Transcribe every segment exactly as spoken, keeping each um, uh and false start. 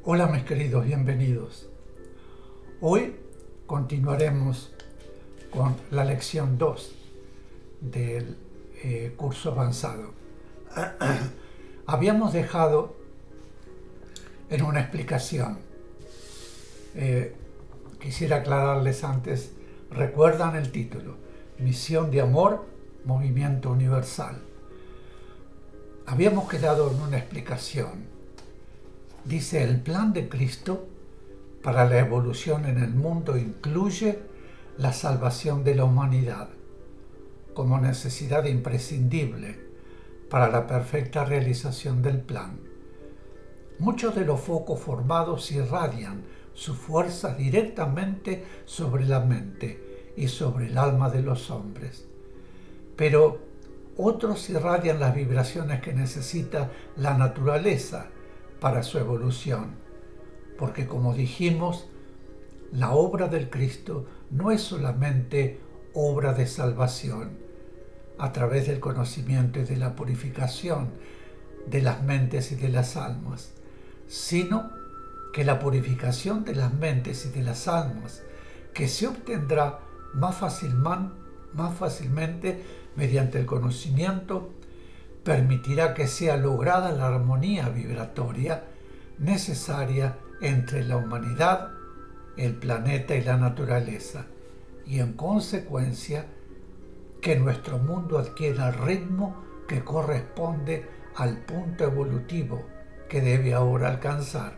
Hola mis queridos, bienvenidos. Hoy continuaremos con la lección dos del eh, curso avanzado. Habíamos dejado en una explicación. Eh, quisiera aclararles antes, recuerdan el título, Misión de Amor, Movimiento Universal. Habíamos quedado en una explicación. Dice, el plan de Cristo para la evolución en el mundo incluye la salvación de la humanidad como necesidad imprescindible para la perfecta realización del plan. Muchos de los focos formados irradian su fuerza directamente sobre la mente y sobre el alma de los hombres, pero otros irradian las vibraciones que necesita la naturaleza para su evolución, porque como dijimos, la obra del Cristo no es solamente obra de salvación a través del conocimiento y de la purificación de las mentes y de las almas, sino que la purificación de las mentes y de las almas, que se obtendrá más, fácilman, más fácilmente mediante el conocimiento, permitirá que sea lograda la armonía vibratoria necesaria entre la humanidad, el planeta y la naturaleza, y en consecuencia que nuestro mundo adquiera el ritmo que corresponde al punto evolutivo que debe ahora alcanzar.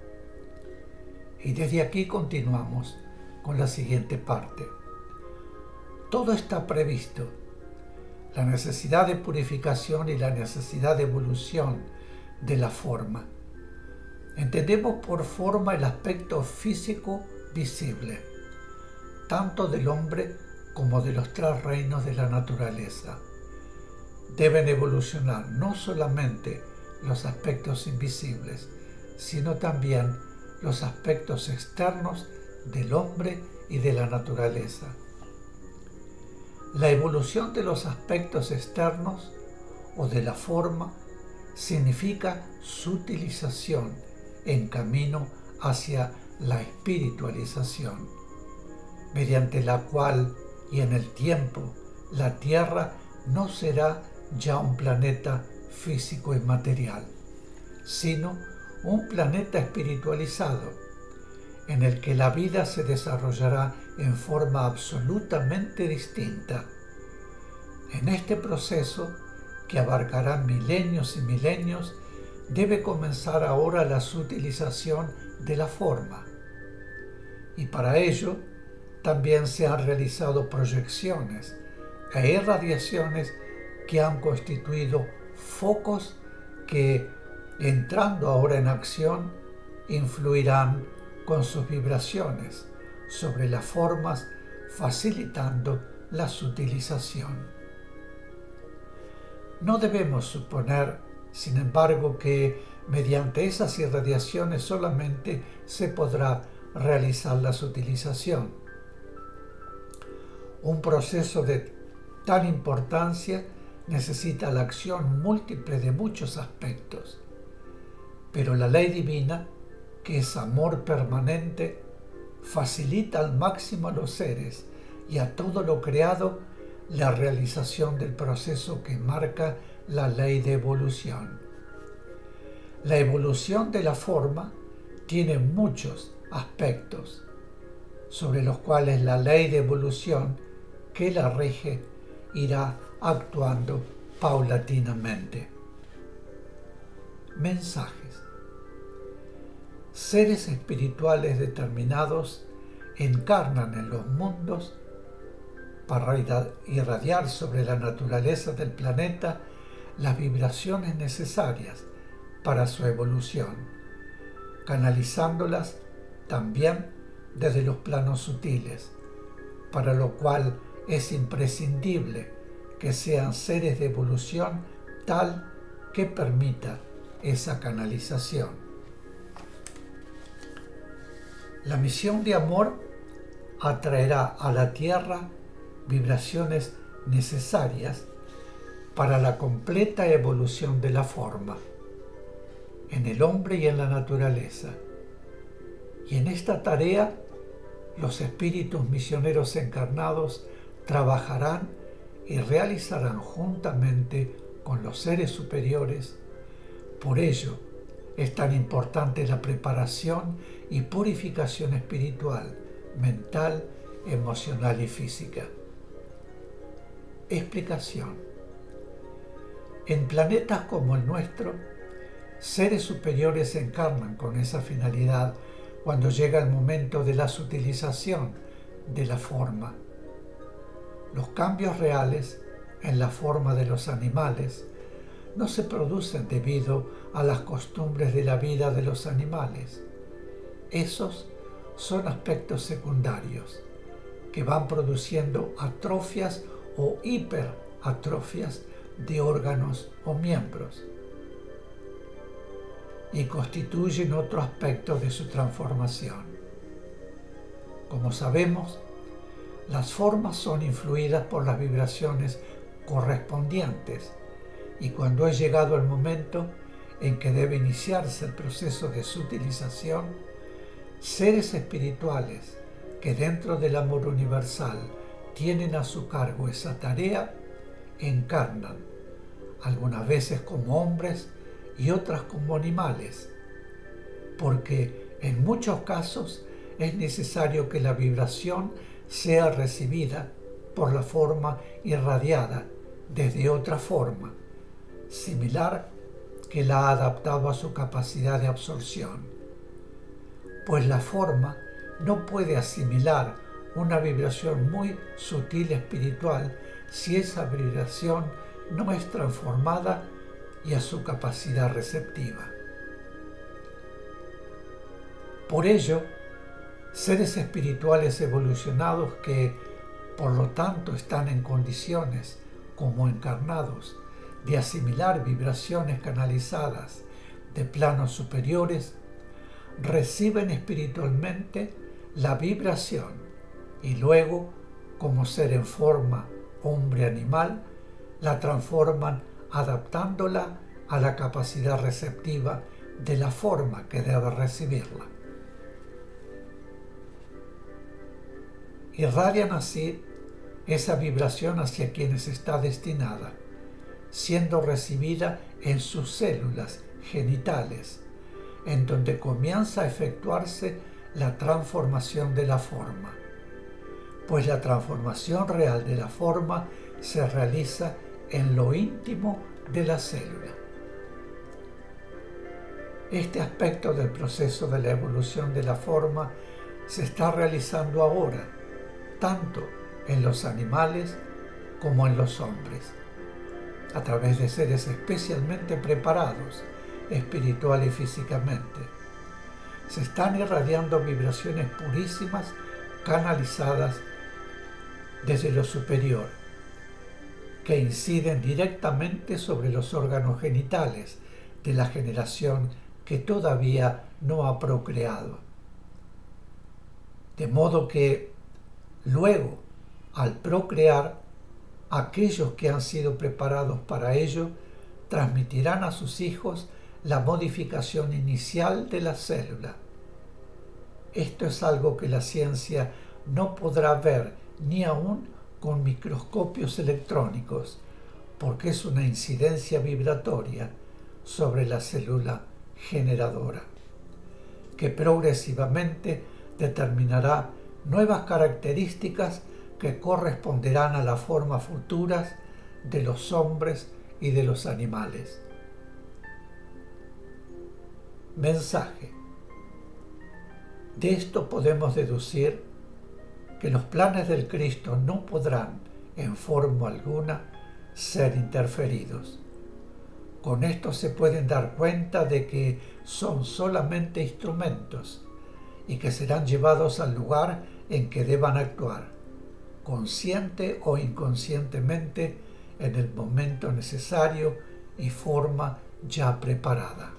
Y desde aquí continuamos con la siguiente parte. Todo está previsto. La necesidad de purificación y la necesidad de evolución de la forma. Entendemos por forma el aspecto físico visible, tanto del hombre como de los tres reinos de la naturaleza. Deben evolucionar no solamente los aspectos invisibles, sino también los aspectos externos del hombre y de la naturaleza. La evolución de los aspectos externos o de la forma significa su utilización en camino hacia la espiritualización, mediante la cual y en el tiempo la Tierra no será ya un planeta físico y material, sino un planeta espiritualizado, en el que la vida se desarrollará en forma absolutamente distinta. En este proceso, que abarcará milenios y milenios, debe comenzar ahora la sutilización de la forma. Y para ello, también se han realizado proyecciones e irradiaciones que han constituido focos que, entrando ahora en acción, influirán con sus vibraciones sobre las formas, facilitando la sutilización. No debemos suponer, sin embargo, que mediante esas irradiaciones solamente se podrá realizar la sutilización. Un proceso de tal importancia necesita la acción múltiple de muchos aspectos, pero la ley divina, que es amor permanente, facilita al máximo a los seres y a todo lo creado la realización del proceso que marca la ley de evolución. La evolución de la forma tiene muchos aspectos, sobre los cuales la ley de evolución que la rige irá actuando paulatinamente. Mensajes. Seres espirituales determinados encarnan en los mundos para irradiar sobre la naturaleza del planeta las vibraciones necesarias para su evolución, canalizándolas también desde los planos sutiles, para lo cual es imprescindible que sean seres de evolución tal que permita esa canalización. La misión de amor atraerá a la Tierra vibraciones necesarias para la completa evolución de la forma, en el hombre y en la naturaleza, Y en esta tarea, los espíritus misioneros encarnados trabajarán y realizarán juntamente con los seres superiores. Por ello, es tan importante la preparación y purificación espiritual, mental, emocional y física. Explicación. En planetas como el nuestro, seres superiores se encarnan con esa finalidad cuando llega el momento de la sutilización de la forma. Los cambios reales en la forma de los animales no se producen debido a las costumbres de la vida de los animales. Esos son aspectos secundarios que van produciendo atrofias o hiperatrofias de órganos o miembros y constituyen otro aspecto de su transformación. Como sabemos, las formas son influidas por las vibraciones correspondientes y cuando ha llegado el momento en que debe iniciarse el proceso de sutilización, seres espirituales que dentro del amor universal tienen a su cargo esa tarea, encarnan, algunas veces como hombres y otras como animales, porque en muchos casos es necesario que la vibración sea recibida por la forma irradiada desde otra forma, similar que la ha adaptado a su capacidad de absorción. Pues la forma no puede asimilar una vibración muy sutil espiritual si esa vibración no es transformada y a su capacidad receptiva. Por ello, seres espirituales evolucionados que, por lo tanto, están en condiciones, como encarnados, de asimilar vibraciones canalizadas de planos superiores, reciben espiritualmente la vibración y luego, como ser en forma hombre-animal, la transforman adaptándola a la capacidad receptiva de la forma que debe recibirla. Irradian así esa vibración hacia quienes está destinada, siendo recibida en sus células genitales, en donde comienza a efectuarse la transformación de la forma, pues la transformación real de la forma se realiza en lo íntimo de la célula. Este aspecto del proceso de la evolución de la forma se está realizando ahora, tanto en los animales como en los hombres, a través de seres especialmente preparados espiritual y físicamente. Se están irradiando vibraciones purísimas canalizadas desde lo superior, que inciden directamente sobre los órganos genitales de la generación que todavía no ha procreado. De modo que, luego, al procrear, aquellos que han sido preparados para ello transmitirán a sus hijos la modificación inicial de la célula. Esto es algo que la ciencia no podrá ver ni aún con microscopios electrónicos, porque es una incidencia vibratoria sobre la célula generadora, que progresivamente determinará nuevas características que corresponderán a las formas futuras de los hombres y de los animales. Mensaje. De esto podemos deducir que los planes del Cristo no podrán, en forma alguna, ser interferidos. Con esto se pueden dar cuenta de que son solamente instrumentos y que serán llevados al lugar en que deban actuar, consciente o inconscientemente, en el momento necesario y forma ya preparada.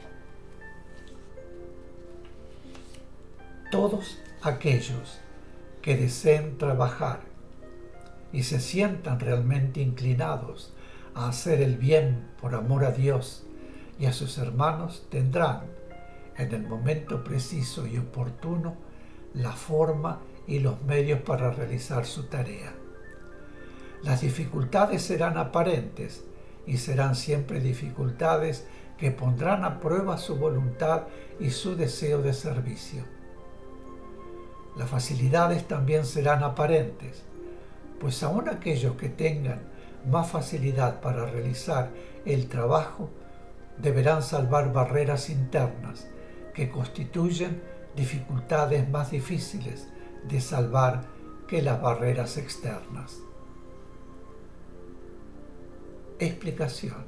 Todos aquellos que deseen trabajar y se sientan realmente inclinados a hacer el bien por amor a Dios y a sus hermanos tendrán, en el momento preciso y oportuno la forma y los medios para realizar su tarea. Las dificultades serán aparentes y serán siempre dificultades que pondrán a prueba su voluntad y su deseo de servicio. Las facilidades también serán aparentes, pues aun aquellos que tengan más facilidad para realizar el trabajo deberán salvar barreras internas que constituyen dificultades más difíciles de salvar que las barreras externas. Explicación.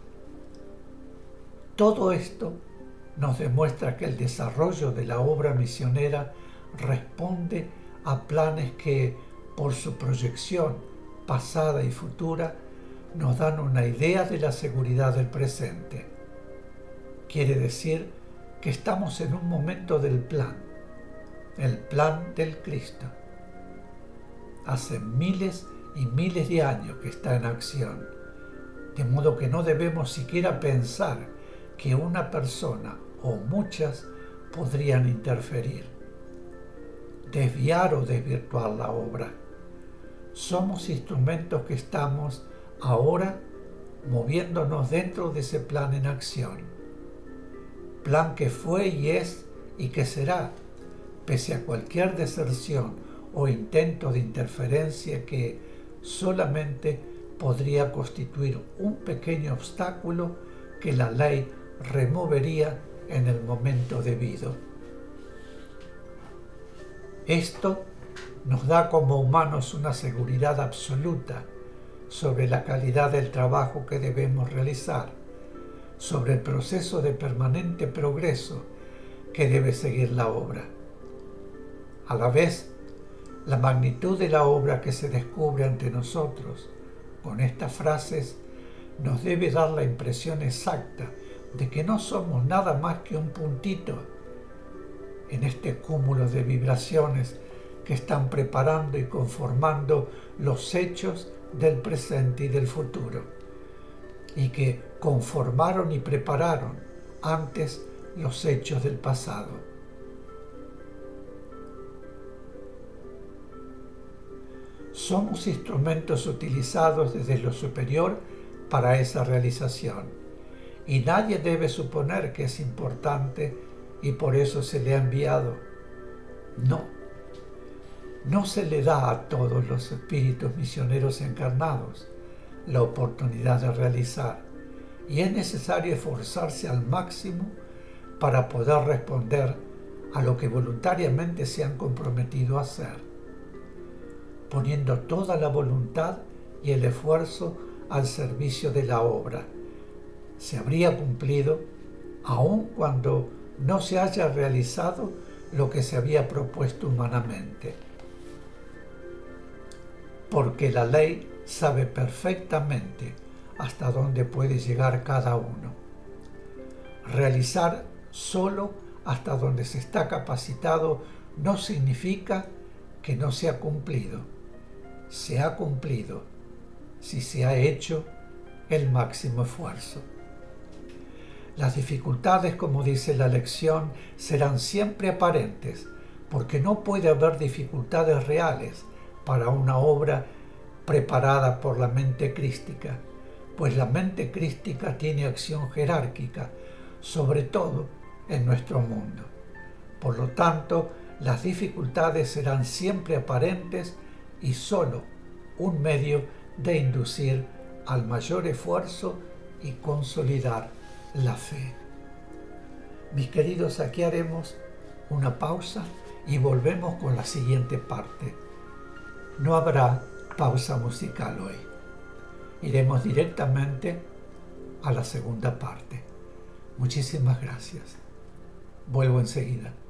Todo esto nos demuestra que el desarrollo de la obra misionera responde a planes que, por su proyección pasada y futura, nos dan una idea de la seguridad del presente. Quiere decir que estamos en un momento del plan, el plan del Cristo. Hace miles y miles de años que está en acción, de modo que no debemos siquiera pensar que una persona o muchas podrían interferir, desviar o desvirtuar la obra. Somos instrumentos que estamos ahora moviéndonos dentro de ese plan en acción. Plan que fue y es y que será, pese a cualquier deserción o intento de interferencia que solamente podría constituir un pequeño obstáculo que la ley removería en el momento debido. Esto nos da como humanos una seguridad absoluta sobre la calidad del trabajo que debemos realizar, sobre el proceso de permanente progreso que debe seguir la obra. A la vez, la magnitud de la obra que se descubre ante nosotros con estas frases nos debe dar la impresión exacta de que no somos nada más que un puntito en este cúmulo de vibraciones que están preparando y conformando los hechos del presente y del futuro, y que conformaron y prepararon antes los hechos del pasado. Somos instrumentos utilizados desde lo superior para esa realización, y nadie debe suponer que es importante y por eso se le ha enviado. No, no se le da a todos los espíritus misioneros encarnados la oportunidad de realizar, y es necesario esforzarse al máximo para poder responder a lo que voluntariamente se han comprometido a hacer, poniendo toda la voluntad y el esfuerzo al servicio de la obra. Se habría cumplido aun cuando no se haya realizado lo que se había propuesto humanamente, porque la ley sabe perfectamente hasta dónde puede llegar cada uno. Realizar solo hasta donde se está capacitado no significa que no se ha cumplido. Se ha cumplido si se ha hecho el máximo esfuerzo. Las dificultades, como dice la lección, serán siempre aparentes, porque no puede haber dificultades reales para una obra preparada por la mente crística, pues la mente crística tiene acción jerárquica, sobre todo en nuestro mundo. Por lo tanto, las dificultades serán siempre aparentes y solo un medio de inducir al mayor esfuerzo y consolidar la fe. Mis queridos, aquí haremos una pausa y volvemos con la siguiente parte. No habrá pausa musical hoy. Iremos directamente a la segunda parte. Muchísimas gracias. Vuelvo enseguida.